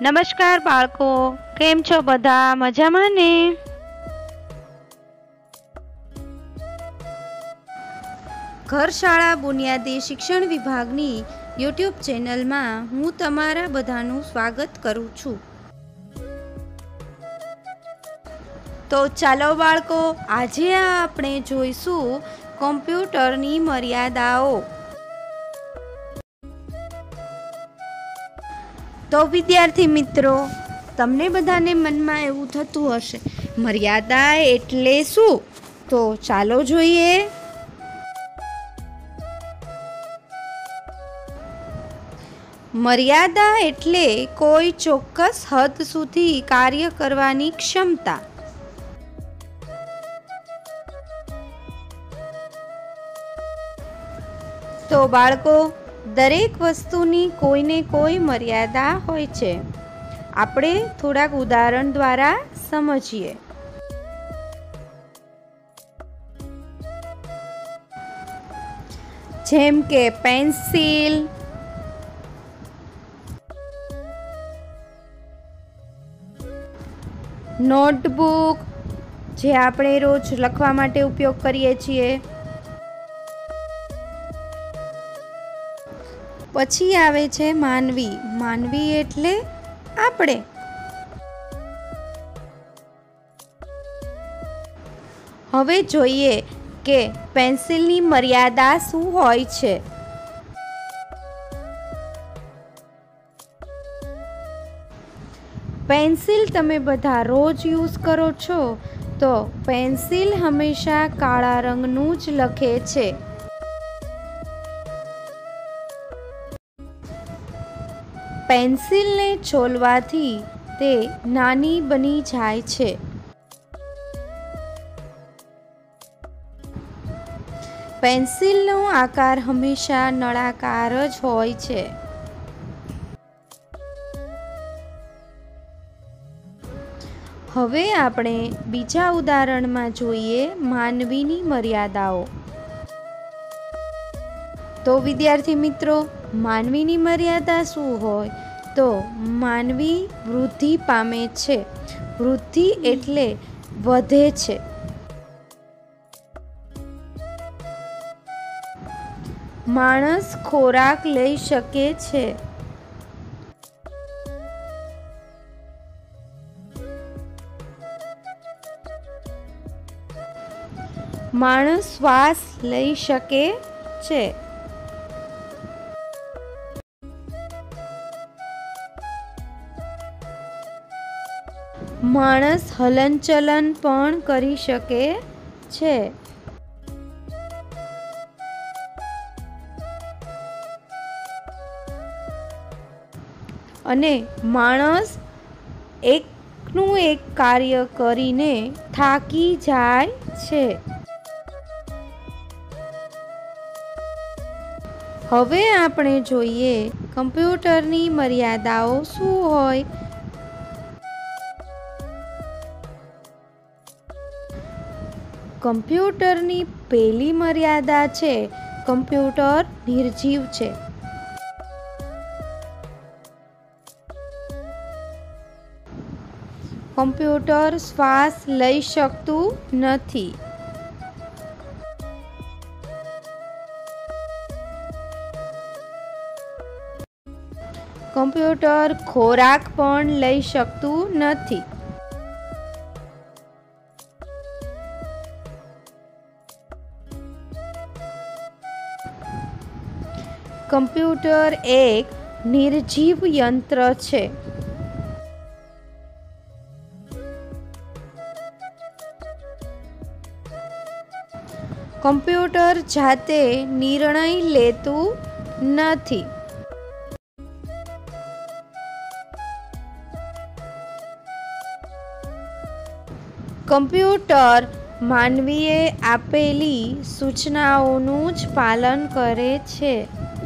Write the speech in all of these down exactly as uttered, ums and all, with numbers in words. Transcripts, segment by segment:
નમસ્કાર બાળકો, કેમ છો બધા? મજામાં ને? ઘર શાળા બુનિયાદી શિક્ષણ વિભાગની યુટ્યુબ ચેનલમાં હું તમારા બધાનું સ્વાગત કરું છું. તો ચાલો બાળકો, આજે આપણે જોઈશું કોમ્પ્યુટરની મર્યાદાઓ. તો વિદ્યાર્થી મિત્રો, તમને બધાને મનમાં એવું થતું હશે, મર્યાદા એટલે શું? તો ચાલો જોઈએ. મર્યાદા એટલે કોઈ ચોક્કસ હદ સુધી કાર્ય કરવાની ક્ષમતા. તો બાળકો, દરેક વસ્તુની કોઈને કોઈ મર્યાદા હોય છે. આપણે થોડાક ઉદાહરણ દ્વારા સમજીએ. જેમ કે પેન્સિલ, નોટબુક જે આપણે રોજ લખવા માટે ઉપયોગ કરીએ છીએ. પછી આવે છે માનવી. માનવી એટલે આપણે. હવે જોઈએ કે પેન્સિલની મર્યાદા શું હોય છે. પેન્સિલ તમે બધા રોજ યુઝ કરો છો, તો પેન્સિલ હંમેશા કાળા રંગનું જ લખે છે. પેન્સિલને છોલવાથી તે નાની બની જાય છે. પેન્સિલનો આકાર હંમેશા નળાકાર જ હોય છે. હવે આપણે બીજા ઉદાહરણમાં જોઈએ માનવીની મર્યાદાઓ. તો વિદ્યાર્થી મિત્રો, માનવીની મર્યાદા શું હોય? તો માનવી વૃદ્ધિ પામે છે. વૃદ્ધિ એટલે વધે છે. માણસ ખોરાક લઈ શકે છે. માણસ શ્વાસ લઈ શકે છે. માણસ હલનચલન પણ કરી શકે છે. અને માણસ એકનું એક કાર્ય કરીને થાકી જાય છે. હવે આપણે જોઈએ કમ્પ્યુટરની મર્યાદાઓ શું હોય. કમ્પ્યુટરની પહેલી મર્યાદા છે, કમ્પ્યુટર નિર્જીવ છે. કમ્પ્યુટર શ્વાસ લઈ શકતું નથી. કમ્પ્યુટર ખોરાક પણ લઈ શકતું નથી. કમ્પ્યુટર એક નિર્જીવ યંત્ર છે. કમ્પ્યુટર જાતે નિર્ણય લેતું નથી. કમ્પ્યુટર માનવીએ આપેલી સૂચનાઓનું જ પાલન કરે છે.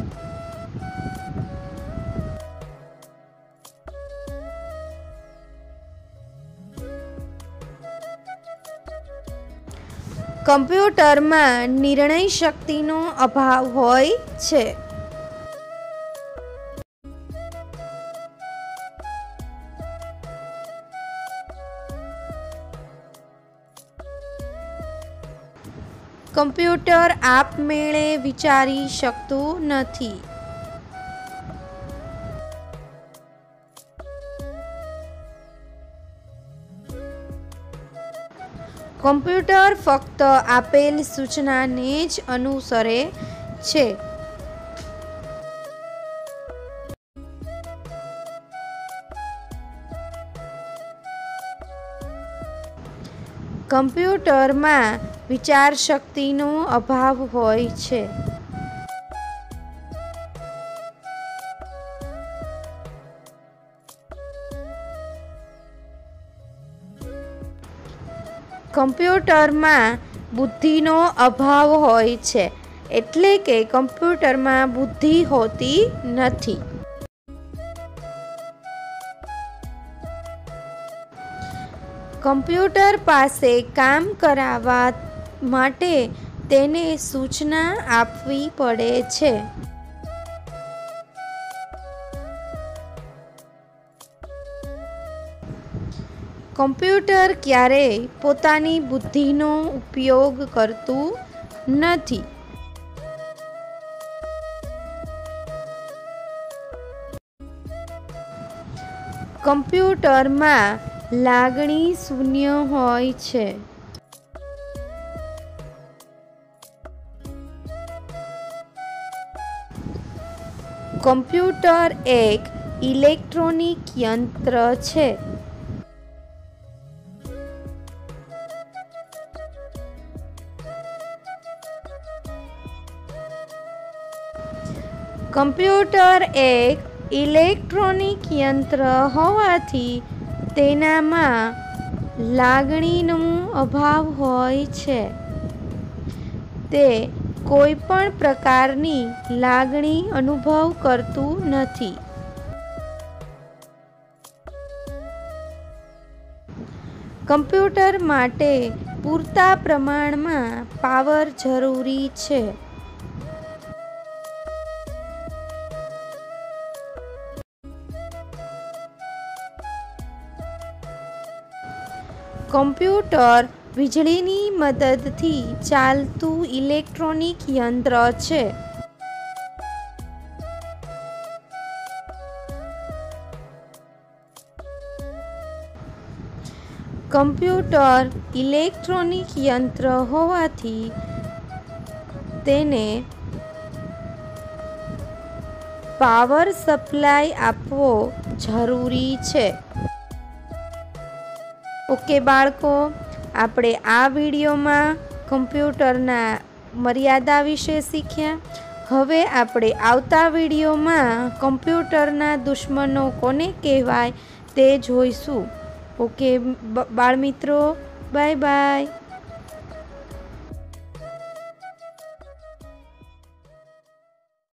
કમ્પ્યુટરમાં નિર્ણય શક્તિનો અભાવ હોય છે. કમ્પ્યુટર આપમેળે વિચારી શકતું નથી. કમ્પ્યુટર ફક્ત આપેલ સૂચનાને જ અનુસરે છે. કમ્પ્યુટરમાં વિચારશક્તિનો અભાવ હોય છે. કમ્પ્યુટરમાં બુદ્ધિનો અભાવ હોય છે, એટલે કે કમ્પ્યુટરમાં બુદ્ધિ હોતી નથી. કમ્પ્યુટર પાસે કામ કરાવવા માટે તેને સૂચના આપવી પડે છે. કમ્પ્યુટર ક્યારેય પોતાની બુદ્ધિનો ઉપયોગ કરતું નથી. કમ્પ્યુટરમાં લાગણી શૂન્ય હોય છે. કમ્પ્યુટર એક ઇલેક્ટ્રોનિક યંત્ર છે. કમ્પ્યુટર એક ઇલેક્ટ્રોનિક યંત્ર હોવાથી તેનામાં લાગણીનો અભાવ હોય છે. તે કોઈ પણ પ્રકારની લાગણી અનુભવ કરતું નથી. કમ્પ્યુટર માટે પૂરતા પ્રમાણમાં પાવર જરૂરી છે. કમ્પ્યુટર વીજળીની મદદથી ચાલતું ઇલેક્ટ્રોનિક યંત્ર છે. કમ્પ્યુટર ઇલેક્ટ્રોનિક યંત્ર હોવાથી તેને પાવર સપ્લાય આપવો જરૂરી છે. ઓકે બાળકો, આપણે આ વિડીયોમાં કમ્પ્યુટરના મર્યાદા વિશે શીખ્યા. હવે આપણે આવતા વિડીયોમાં કમ્પ્યુટરના દુશ્મનો કોને કહેવાય તે જોઈશું. ઓકે બાળમિત્રો, બાય બાય.